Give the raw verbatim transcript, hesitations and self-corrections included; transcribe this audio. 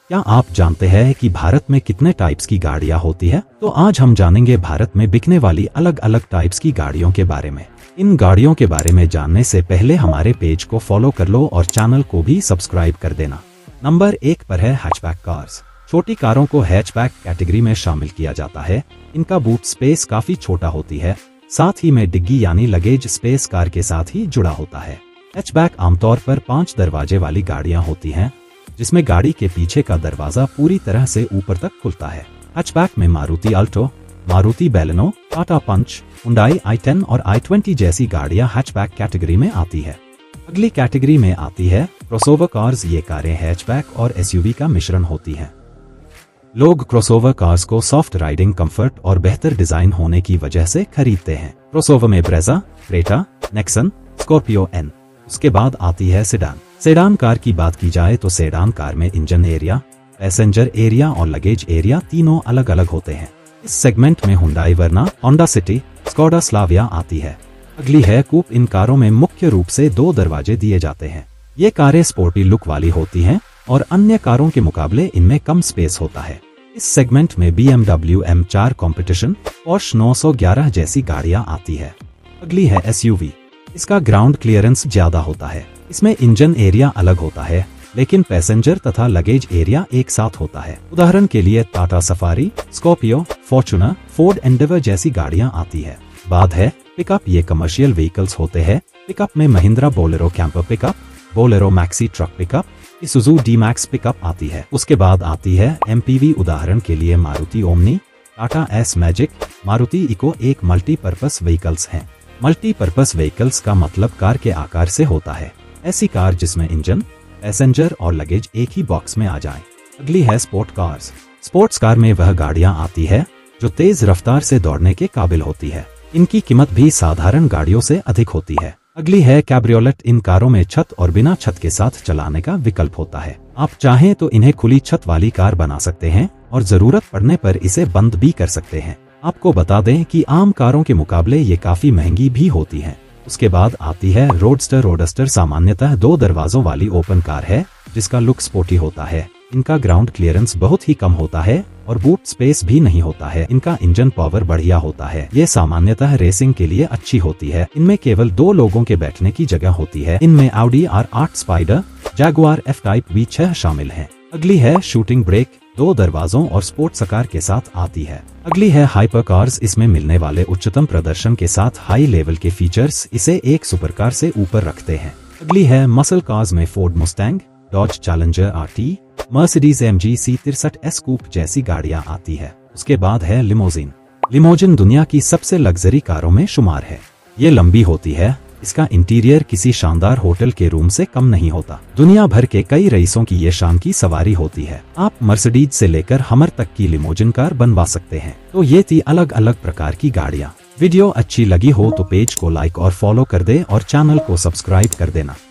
क्या आप जानते हैं कि भारत में कितने टाइप्स की गाड़ियां होती है? तो आज हम जानेंगे भारत में बिकने वाली अलग अलग टाइप्स की गाड़ियों के बारे में। इन गाड़ियों के बारे में जानने से पहले हमारे पेज को फॉलो कर लो और चैनल को भी सब्सक्राइब कर देना। नंबर एक पर है हैचबैक कार्स। छोटी कारों को हैचबैक कैटेगरी में शामिल किया जाता है। इनका बूट स्पेस काफी छोटा होती है, साथ ही में डिग्गी यानी लगेज स्पेस कार के साथ ही जुड़ा होता है। हैचबैक आमतौर पर पांच दरवाजे वाली गाड़ियां होती हैं, जिसमें गाड़ी के पीछे का दरवाजा पूरी तरह से ऊपर तक खुलता है। हैचबैक में Maruti Alto, Maruti Baleno, Tata Punch, Hyundai i ten और आई ट्वेंटी जैसी गाड़ियां हैचबैक कैटेगरी में आती है। अगली कैटेगरी में आती है क्रॉसओवर कार्स। ये कारें हैचबैक और एसयूवी का मिश्रण होती हैं। लोग क्रॉसओवर कार्स को सॉफ्ट राइडिंग कंफर्ट और बेहतर डिजाइन होने की वजह से खरीदते हैं। क्रॉसओवर में Brezza, Creta, Nexon, Scorpio N. उसके बाद आती है सेडान। सेडान कार की बात की जाए तो सेडान कार में इंजन एरिया, पैसेंजर एरिया और लगेज एरिया तीनों अलग अलग होते हैं। इस सेगमेंट में Hyundai Verna, Honda City, Skoda Slavia आती है। अगली है कूप। इन कारों में मुख्य रूप से दो दरवाजे दिए जाते हैं। ये कारें स्पोर्टी लुक वाली होती हैं और अन्य कारों के मुकाबले इनमें कम स्पेस होता है। इस सेगमेंट में B M W M four competition, Porsche नौ सौ ग्यारह जैसी गाड़ियां आती है। अगली है एसयूवी। इसका ग्राउंड क्लियरेंस ज्यादा होता है। इसमें इंजन एरिया अलग होता है, लेकिन पैसेंजर तथा लगेज एरिया एक साथ होता है। उदाहरण के लिए Tata Safari, Scorpio, Fortuner, Ford Endeavour जैसी गाड़ियां आती है। बाद है पिकअप। ये कमर्शियल व्हीकल्स होते हैं। पिकअप में Mahindra Bolero Camper pickup, Bolero Maxi truck pickup, Isuzu D Max pickup आती है। उसके बाद आती है एमपीवी। उदाहरण के लिए Maruti Omni, Tata Ace Magic, Maruti Eeco एक मल्टीपर्पस व्हीकल्स हैं। मल्टीपर्पस व्हीकल्स का मतलब कार के आकार से होता है। ऐसी कार जिसमें इंजन, पैसेंजर और लगेज एक ही बॉक्स में आ जाएं। अगली है स्पोर्ट कार्स। स्पोर्ट्स कार में वह गाड़ियां आती है जो तेज रफ्तार से दौड़ने के काबिल होती है। इनकी कीमत भी साधारण गाड़ियों से अधिक होती है। अगली है कैब्रियोलेट। इन कारों में छत और बिना छत के साथ चलाने का विकल्प होता है। आप चाहें तो इन्हें खुली छत वाली कार बना सकते हैं और जरूरत पड़ने पर इसे बंद भी कर सकते हैं। आपको बता दें कि आम कारों के मुकाबले ये काफी महंगी भी होती हैं। उसके बाद आती है रोडस्टर। रोडस्टर सामान्यतः दो दरवाजों वाली ओपन कार है, जिसका लुक स्पोर्टी होता है। इनका ग्राउंड क्लियरेंस बहुत ही कम होता है और बूट स्पेस भी नहीं होता है। इनका इंजन पावर बढ़िया होता है। ये सामान्यतः रेसिंग के लिए अच्छी होती है। इनमें केवल दो लोगों के बैठने की जगह होती है। इनमें ऑडी आर आठ, Spyder, Jaguar F type V छह शामिल हैं। अगली है शूटिंग ब्रेक। दो दरवाजों और स्पोर्ट्स कार के साथ आती है। अगली है हाइपर कार्स। इसमें मिलने वाले उच्चतम प्रदर्शन के साथ हाई लेवल के फीचर्स इसे एक सुपरकार से ऊपर रखते हैं। अगली है मसल कार्स में Ford Mustang, Dodge Challenger RT, Mercedes MG C तिरसठ एस कूप जैसी गाड़ियां आती है। उसके बाद है लिमोजिन। लिमोजिन दुनिया की सबसे लग्जरी कारों में शुमार है। ये लंबी होती है। इसका इंटीरियर किसी शानदार होटल के रूम से कम नहीं होता। दुनिया भर के कई रईसों की ये शान की सवारी होती है। आप मर्सिडीज से लेकर हमर तक की लिमोजिन कार बनवा सकते हैं। तो ये थी अलग अलग प्रकार की गाड़ियाँ। वीडियो अच्छी लगी हो तो पेज को लाइक और फॉलो कर दे और चैनल को सब्सक्राइब कर देना।